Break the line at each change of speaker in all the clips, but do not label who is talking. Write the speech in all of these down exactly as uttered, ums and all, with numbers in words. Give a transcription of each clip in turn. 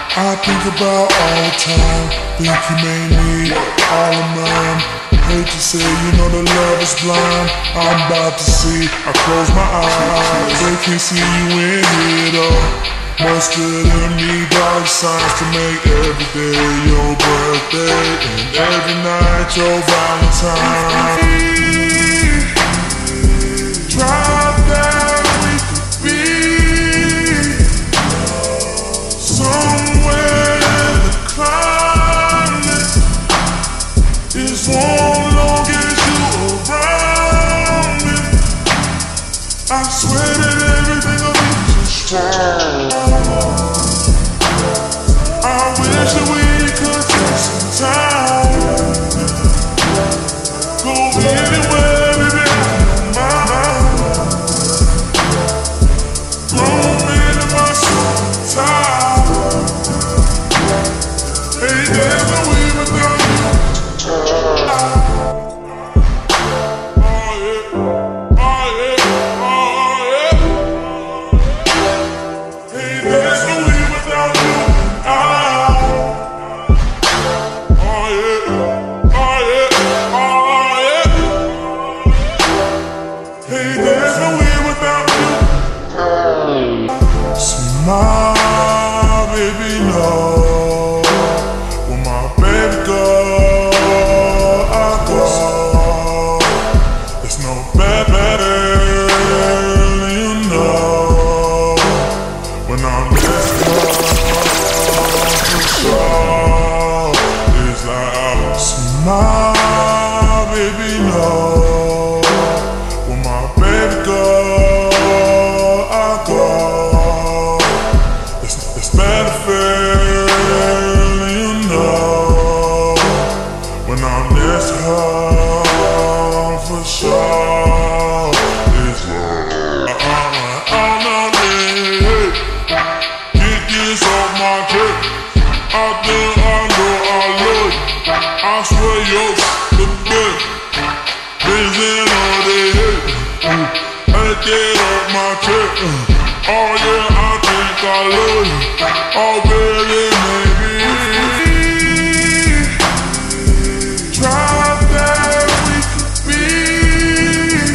I think about all the time, think you may need all of mine. Hate to say, you know the love is blind. I'm about to see, I close my eyes. They can't see you in here though. Must have me dark signs to make every day your birthday and every night your Valentine. Drop that we could be somewhere in the climate is warm long as you around me. I swear that everything will be just strong. I wish that we could take some time, go anywhere, baby, I don't mind. Grown men in my suit tie. Hey, there's no way without you. Oh yeah, oh yeah, oh yeah. Hey, there's no way without you. My baby know when my baby go, I go. There's no bad better, you know. When I'm this close to show, it's like my baby know when my baby go, I go. It's better feel, you know, when I'm this home for sure. It's like, uh-uh, I'm not ready. Get this off my chest. I think I know I love you. I swear you're the best. Busy all day, hey, get off my chest. Oh yeah, I think I love you. Oh baby, maybe drop that we could be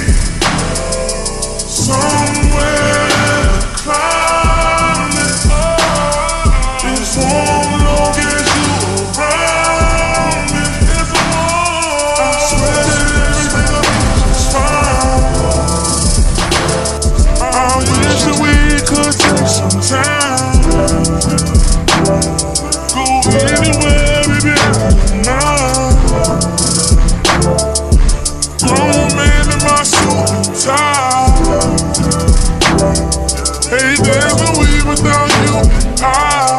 somewhere in the climate is warm long as you around me. If I'm warm, I swear that everything will be just fine. I wish that we could take some time, go anywhere, baby, now. Grown man in my suit and tie. Hey, there's no way without you and I.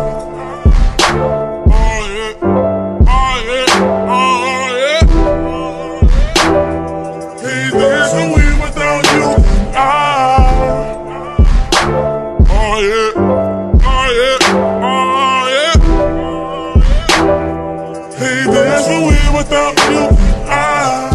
Oh yeah, oh yeah, oh yeah. Hey, there's no way without you and I. Oh yeah, oh yeah, oh yeah. Hey, there's no way without you and I.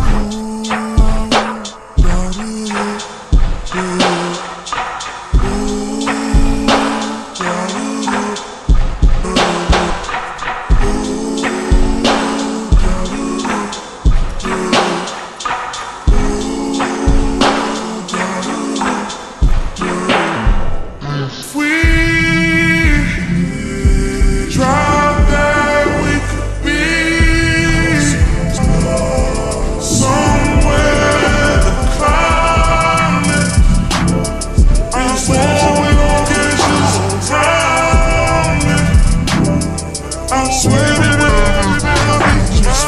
I swear that everything will be just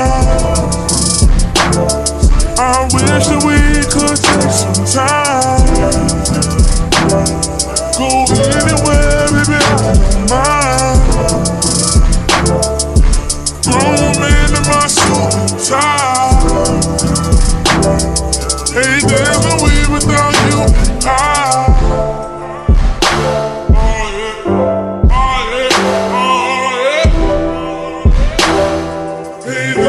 fine. I wish that we could take some time, go anywhere, baby, I don't mind. Grown man in my suit and tie. Hey, there's no way without you and I. Hey,